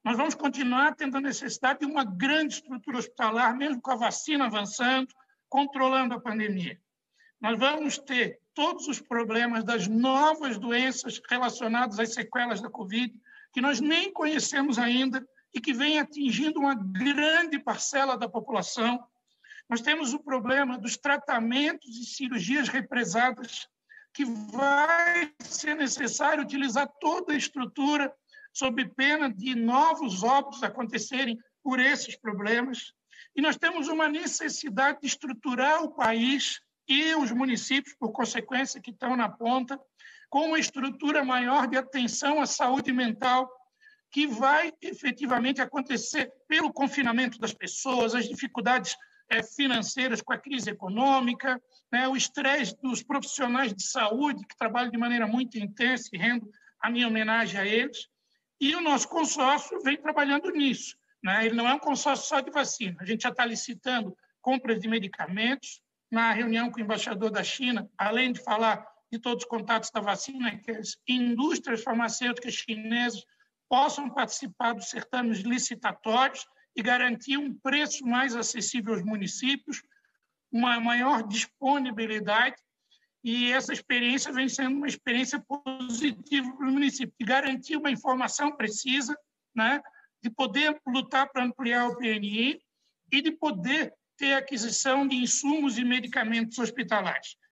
Nós vamos continuar tendo a necessidade de uma grande estrutura hospitalar, mesmo com a vacina avançando, controlando a pandemia. Nós vamos ter todos os problemas das novas doenças relacionadas às sequelas da Covid, que nós nem conhecemos ainda e que vem atingindo uma grande parcela da população. Nós temos o problema dos tratamentos e cirurgias represadas, que vai ser necessário utilizar toda a estrutura sob pena de novos óbitos acontecerem por esses problemas. E nós temos uma necessidade de estruturar o país e os municípios, por consequência, que estão na ponta, com uma estrutura maior de atenção à saúde mental, que vai efetivamente acontecer pelo confinamento das pessoas, as dificuldades financeiras com a crise econômica, né, o estresse dos profissionais de saúde, que trabalham de maneira muito intensa, e rendo a minha homenagem a eles. E o nosso consórcio vem trabalhando nisso, né? Ele não é um consórcio só de vacina. A gente já está licitando compras de medicamentos. Na reunião com o embaixador da China, além de falar de todos os contatos da vacina, que as indústrias farmacêuticas chinesas possam participar dos certames licitatórios e garantir um preço mais acessível aos municípios, uma maior disponibilidade, e essa experiência vem sendo uma experiência positiva para o município, de garantir uma informação precisa, né, de poder lutar para ampliar o PNI e de poder ter aquisição de insumos e medicamentos hospitalares.